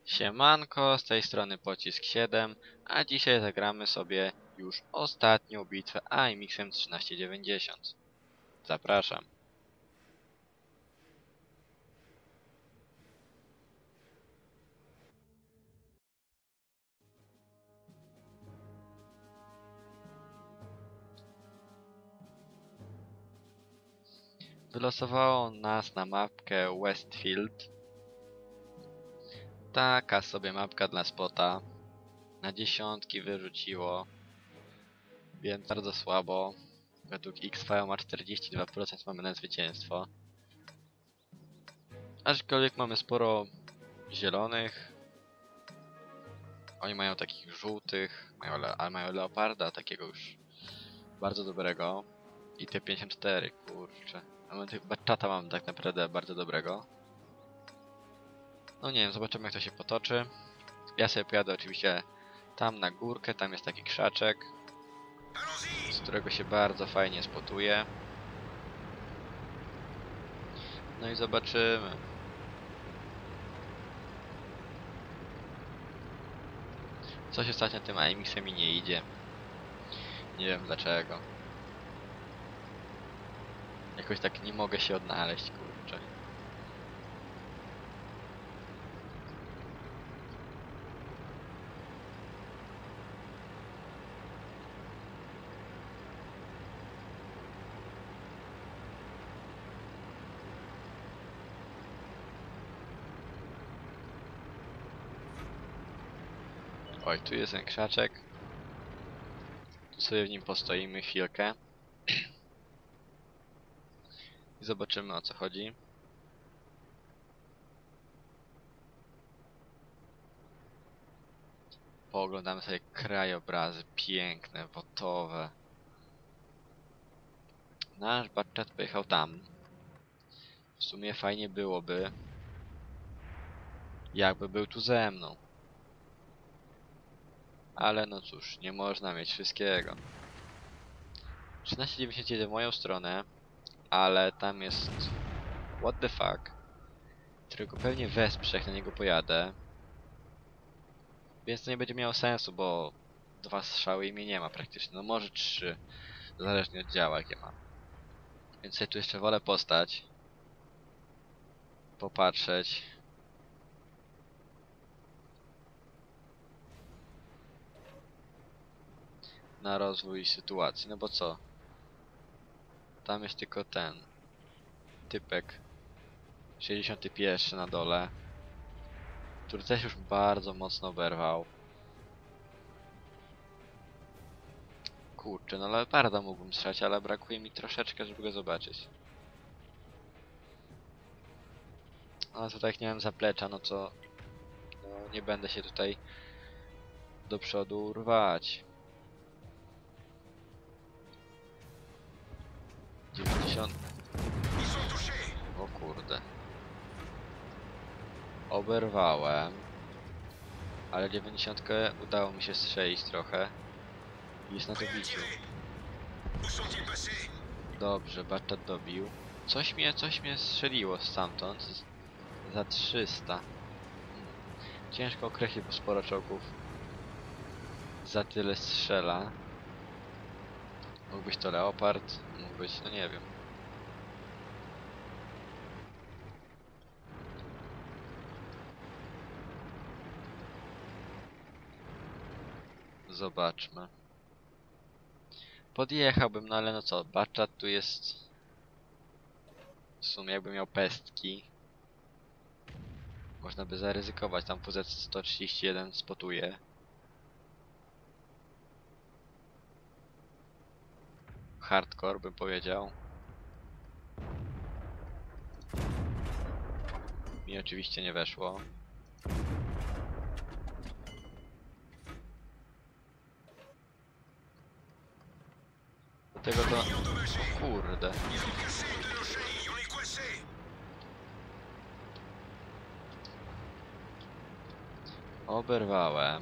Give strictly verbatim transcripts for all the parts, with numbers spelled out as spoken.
Siemanko, z tej strony Pocisk siedem, a dzisiaj zagramy sobie już ostatnią bitwę A M X-em trzynaście dziewięćdziesiąt. Zapraszam. Wylosowało nas na mapkę Westfield. Taka sobie mapka dla spota. Na dziesiątki wyrzuciło, więc bardzo słabo. Według X V ma czterdzieści dwa procent, mamy na zwycięstwo. Aczkolwiek mamy sporo zielonych. Oni mają takich żółtych, mają le ale mają leoparda, takiego już bardzo dobrego. I T pięćdziesiąt cztery, kurczę. A my tych baczata mam tak naprawdę bardzo dobrego. No nie wiem, zobaczymy jak to się potoczy. Ja sobie pojadę oczywiście tam na górkę, tam jest taki krzaczek, z którego się bardzo fajnie spotuje. No i zobaczymy. Coś ostatnio tym A M X-em mi nie idzie. Nie wiem dlaczego. Jakoś tak nie mogę się odnaleźć, kurczę. Oj, tu jest ten krzaczek. Tu sobie w nim postoimy chwilkę. I zobaczymy o co chodzi. Pooglądamy sobie krajobrazy piękne, wotowe. Nasz Batchat pojechał tam. W sumie fajnie byłoby, jakby był tu ze mną. Ale no cóż, nie można mieć wszystkiego. trzynaście dziewięćdziesiąt jedzie w moją stronę, ale tam jest what the fuck, którego pewnie wesprze, jak na niego pojadę. Więc to nie będzie miało sensu, bo dwa strzały i mnie nie ma praktycznie. No może trzy, zależnie od działa jakie mam. Więc sobie tu jeszcze wolę postać, popatrzeć. Na rozwój sytuacji, no bo co? Tam jest tylko ten typek sześćdziesiąty pierwszy na dole, który też już bardzo mocno oberwał. Kurczę, no leoparda mógłbym strzelać, ale brakuje mi troszeczkę, żeby go zobaczyć. Ale to tak nie mam zaplecza, no to no, nie będę się tutaj do przodu rwać. dziewięćdziesiąt. O kurde. Oberwałem. Ale dziewięćdziesiątkę udało mi się strzelić trochę. Jest na to biciu. Dobrze, Batchat dobił. Coś mnie, coś mnie strzeliło stamtąd. Z, za trzysta. Hmm. Ciężko określić, bo sporo czołgów za tyle strzela. Mógł być to leopard, mógł być, no nie wiem. Zobaczmy. Podjechałbym, no ale no co, Batchat tu jest... W sumie jakby miał pestki. Można by zaryzykować, tam W Z sto trzydzieści jeden spotuje. Hardcore bym powiedział. Mi oczywiście nie weszło. Do tego to... O kurde. Oberwałem.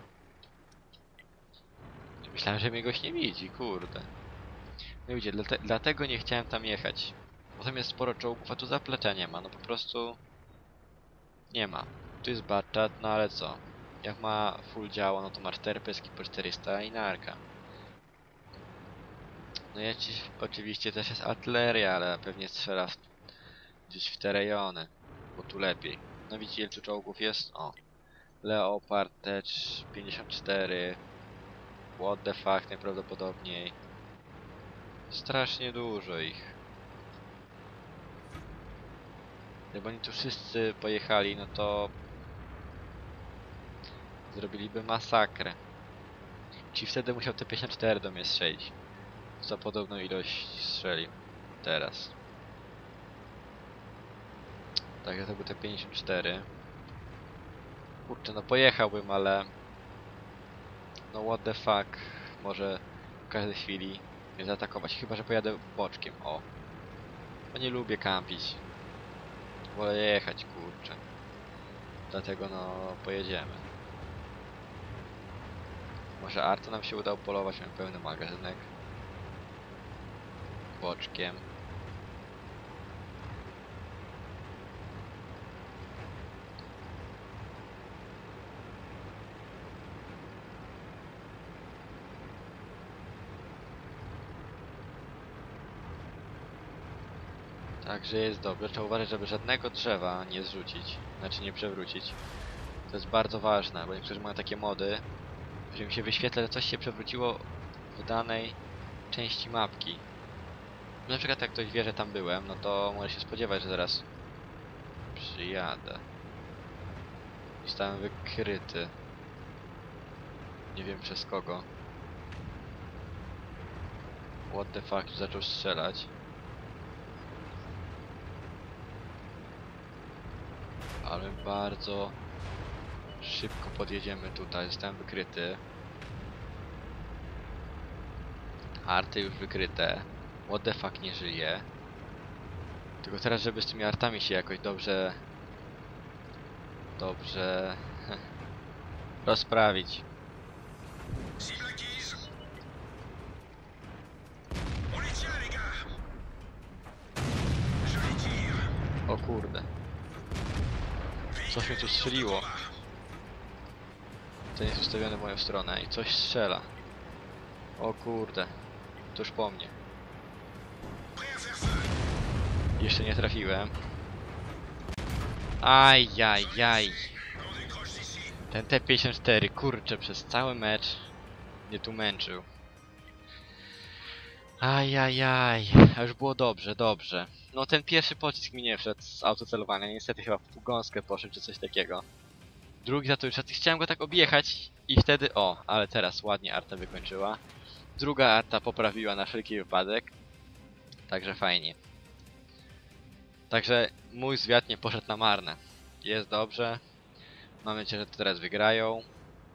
Myślałem, że mnie goś nie widzi, kurde. No widzicie, dlate dlatego nie chciałem tam jechać. Potem jest sporo czołgów, a tu zaplecza nie ma, no po prostu... Nie ma. Tu jest Batchat, no ale co? Jak ma full działo, no to ma cztery peski po czterysta i narka. No i oczywiście też jest artyleria, ale pewnie strzela w, gdzieś w te rejony, bo tu lepiej. No widzicie, ile tu czołgów jest? O. Leopard T pięćdziesiąt cztery. What the fuck, najprawdopodobniej. Strasznie dużo ich. Gdyby oni tu wszyscy pojechali, no to zrobiliby masakrę. Ci wtedy musiał T pięćdziesiąt cztery do mnie strzelić. Za podobną ilość strzelił. Teraz. Tak, to był T pięćdziesiąt cztery. Kurczę, no pojechałbym, ale... No what the fuck. Może w każdej chwili mnie zaatakować. Chyba, że pojadę boczkiem. O. Bo nie lubię kampić. Wolę jechać, kurczę. Dlatego no pojedziemy. Może Arta nam się uda upolować, mam pełny magazynek. Boczkiem. Także jest dobrze. Trzeba uważać, żeby żadnego drzewa nie zrzucić. Znaczy nie przewrócić. To jest bardzo ważne, bo niektórzy mają takie mody, że mi się wyświetla, że coś się przewróciło w danej części mapki. Na przykład jak ktoś wie, że tam byłem, no to może się spodziewać, że zaraz przyjadę. Zostałem wykryty. Nie wiem przez kogo. What the fuck, zaczął strzelać. Ale bardzo szybko podjedziemy tutaj. Zostałem wykryty. Arty już wykryte. What the fuck, nie żyje. Tylko teraz, żeby z tymi artami się jakoś dobrze... Dobrze... rozprawić. O kurde. Coś mnie tu strzeliło. Ten jest ustawiony w moją stronę i coś strzela. O kurde. Tuż po mnie. Jeszcze nie trafiłem. Ajajaj. Ten T pięćdziesiąt cztery, kurczę, przez cały mecz mnie tu męczył. Ajajaj. A już było dobrze, dobrze. No ten pierwszy pocisk mi nie wszedł z autocelowania. Niestety chyba w pugąskę poszedł czy coś takiego. Drugi za to już chciałem go tak objechać i wtedy... O, ale teraz ładnie Arta wykończyła. Druga Arta poprawiła na wszelki wypadek. Także fajnie. Także mój zwiat nie poszedł na marne. Jest dobrze. Mam nadzieję, że to teraz wygrają.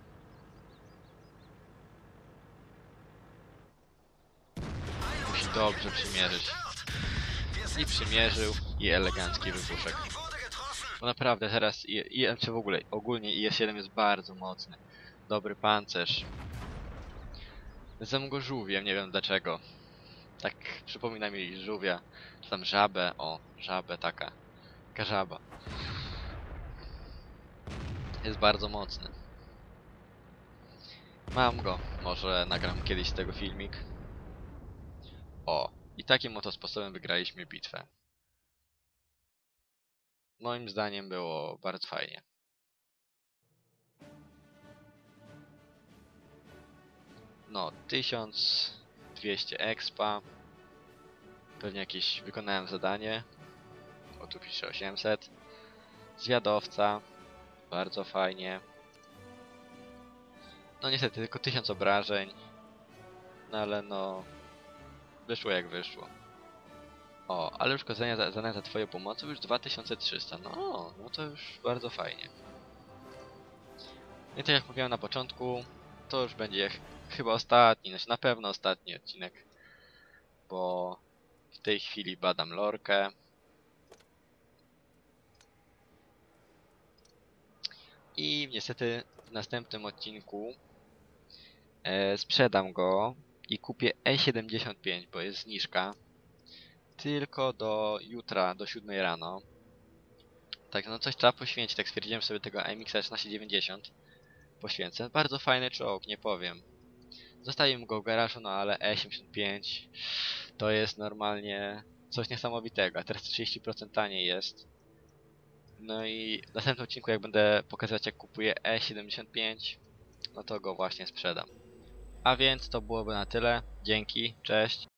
Musi dobrze przymierzyć. I przymierzył. I elegancki wybuszek. Bo naprawdę teraz, i, i, czy w ogóle, ogólnie I S siedem jest bardzo mocny. Dobry pancerz. Nazywam go żółwiem, nie wiem dlaczego. Tak przypomina mi żółwia. Czy tam żabę, o, żabę taka. Taka żaba. Jest bardzo mocny. Mam go. Może nagram kiedyś z tego filmik. O, i takim oto sposobem wygraliśmy bitwę. Moim zdaniem było bardzo fajnie. No, tysiąc dwieście expa. Pewnie jakieś wykonałem zadanie. O, tu pisze osiemset. Zwiadowca. Bardzo fajnie. No niestety tylko tysiąc obrażeń. No ale no... wyszło jak wyszło. O, ale uszkodzenia za, zadania za twoją pomocą już dwa tysiące trzysta. No, no to już bardzo fajnie. I tak jak mówiłem na początku, to już będzie ch chyba ostatni, znaczy na pewno ostatni odcinek. Bo w tej chwili badam lorkę. I niestety w następnym odcinku e, sprzedam go i kupię E siedemdziesiąt pięć, bo jest zniżka. Tylko do jutra, do siódmej rano. Tak, no coś trzeba poświęcić, tak stwierdziłem sobie tego A M X trzynaście dziewięćdziesiąt. Poświęcę. Bardzo fajny czołg, nie powiem. Zostawiłem go w garażu, no ale E siedemdziesiąt pięć to jest normalnie coś niesamowitego. A teraz trzydzieści procent taniej jest. No i w następnym odcinku, jak będę pokazywać, jak kupuję E siedemdziesiąt pięć, no to go właśnie sprzedam. A więc to byłoby na tyle. Dzięki, cześć.